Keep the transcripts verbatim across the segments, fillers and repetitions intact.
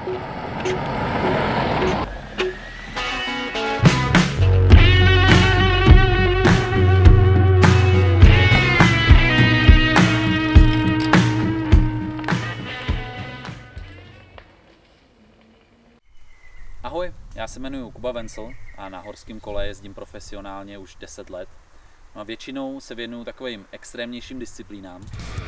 Ahoj, já se jmenuji Kuba Vencel a na horském kole jezdím profesionálně už deset let. No a většinou se věnuju takovým extrémnějším disciplínám.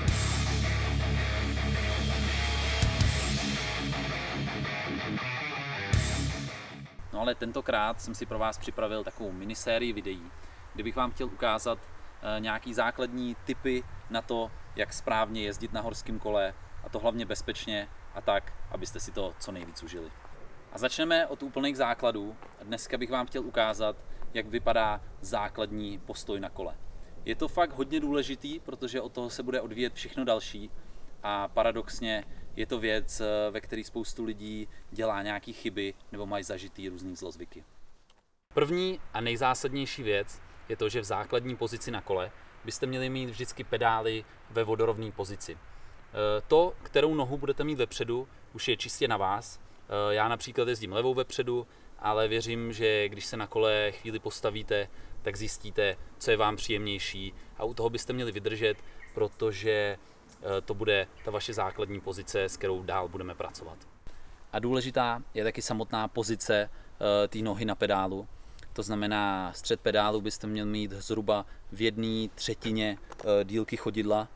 No ale tentokrát jsem si pro vás připravil takovou minisérii videí, kde bych vám chtěl ukázat nějaký základní tipy na to, jak správně jezdit na horském kole, a to hlavně bezpečně a tak, abyste si to co nejvíc užili. A začneme od úplných základů. Dneska bych vám chtěl ukázat, jak vypadá základní postoj na kole. Je to fakt hodně důležitý, protože od toho se bude odvíjet všechno další a paradoxně je to věc, ve které spoustu lidí dělá nějaké chyby nebo mají zažitý různý zlozvyky. První a nejzásadnější věc je to, že v základní pozici na kole byste měli mít vždycky pedály ve vodorovné pozici. To, kterou nohu budete mít vepředu, už je čistě na vás. Já například jezdím levou vepředu, ale věřím, že když se na kole chvíli postavíte, tak zjistíte, co je vám příjemnější, a u toho byste měli vydržet, protože to bude ta vaše základní pozice, s kterou dál budeme pracovat. A důležitá je taky samotná pozice té nohy na pedálu. To znamená, střed pedálu byste měli mít zhruba v jedné třetině dílky chodidla.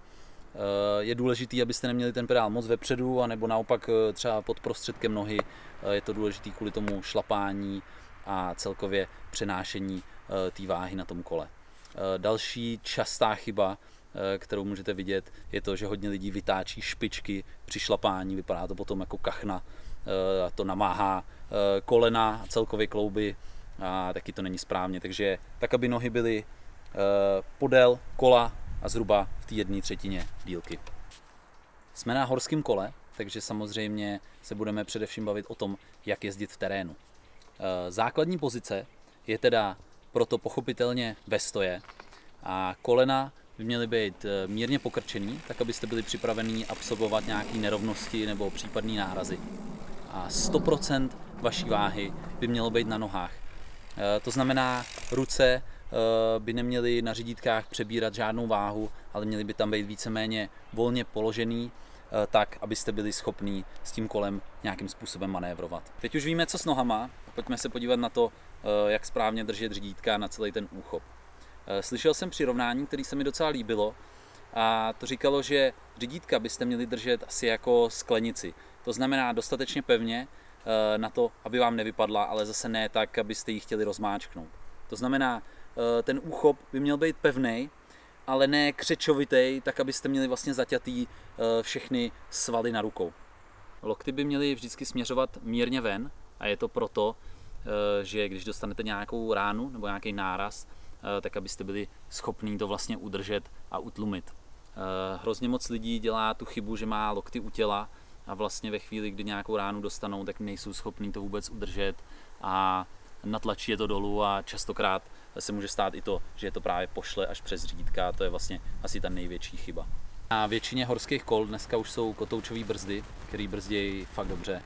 Je důležitý, abyste neměli ten pedál moc vepředu, anebo naopak třeba pod prostředkem nohy. Je to důležitý kvůli tomu šlapání a celkově přenášení té váhy na tom kole. Další častá chyba, kterou můžete vidět, je to, že hodně lidí vytáčí špičky při šlapání. Vypadá to potom jako kachna, a to namáhá kolena a celkově klouby a taky to není správně. Takže tak, aby nohy byly podél kola a zhruba v té jedné třetině dílky. Jsme na horském kole, takže samozřejmě se budeme především bavit o tom, jak jezdit v terénu. Základní pozice je teda proto pochopitelně ve stoje a kolena by měly být mírně pokrčený, tak abyste byli připravení absorbovat nějaké nerovnosti nebo případné nárazy. A sto procent vaší váhy by mělo být na nohách. To znamená, ruce by neměly na řídítkách přebírat žádnou váhu, ale měly by tam být víceméně volně položený, tak, abyste byli schopní s tím kolem nějakým způsobem manévrovat. Teď už víme, co s nohama, pojďme se podívat na to, jak správně držet řídítka na celý ten úchop. Slyšel jsem přirovnání, které se mi docela líbilo, a to říkalo, že řídítka byste měli držet asi jako sklenici. To znamená dostatečně pevně na to, aby vám nevypadla, ale zase ne tak, abyste ji chtěli rozmáčknout. To znamená, ten úchop by měl být pevný, ale ne křečovitý, tak abyste měli vlastně zaťatý všechny svaly na rukou. Lokty by měly vždycky směřovat mírně ven, a je to proto, že když dostanete nějakou ránu nebo nějaký náraz, tak abyste byli schopní to vlastně udržet a utlumit. Hrozně moc lidí dělá tu chybu, že má lokty u těla a vlastně ve chvíli, kdy nějakou ránu dostanou, tak nejsou schopní to vůbec udržet a natlačí je to dolů, a častokrát se může stát i to, že je to právě pošle až přes řídítka, a to je vlastně asi ta největší chyba. Na většině horských kol dneska už jsou kotoučové brzdy, které brzdí fakt dobře.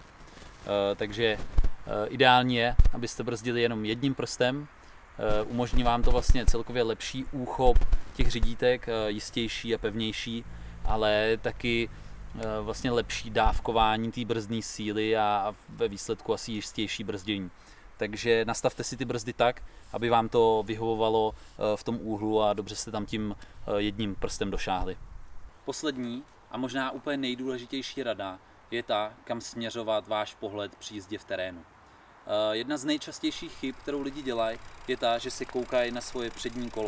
Takže ideální je, abyste brzdili jenom jedním prstem. Umožní vám to vlastně celkově lepší úchop těch řídítek, jistější a pevnější, ale taky vlastně lepší dávkování té brzdné síly a ve výsledku asi jistější brzdění. Takže nastavte si ty brzdy tak, aby vám to vyhovovalo v tom úhlu a dobře jste tam tím jedním prstem došáhli. Poslední a možná úplně nejdůležitější rada je ta, kam směřovat váš pohled při jízdě v terénu. Jedna z nejčastějších chyb, kterou lidi dělají, je ta, že se koukají na svoje přední kolo.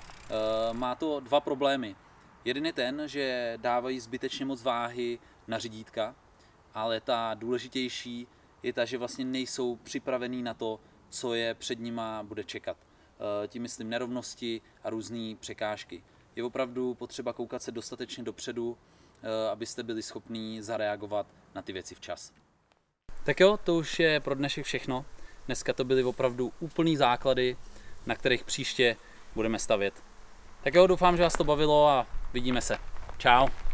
Má to dva problémy. Jeden je ten, že dávají zbytečně moc váhy na řídítka, ale ta důležitější je ta, že vlastně nejsou připravení na to, co je před nima bude čekat. Tím myslím nerovnosti a různé překážky. Je opravdu potřeba koukat se dostatečně dopředu, abyste byli schopní zareagovat na ty věci včas. Tak jo, to už je pro dnešek všechno. Dneska to byly opravdu úplný základy, na kterých příště budeme stavět. Tak jo, doufám, že vás to bavilo a vidíme se. Čau.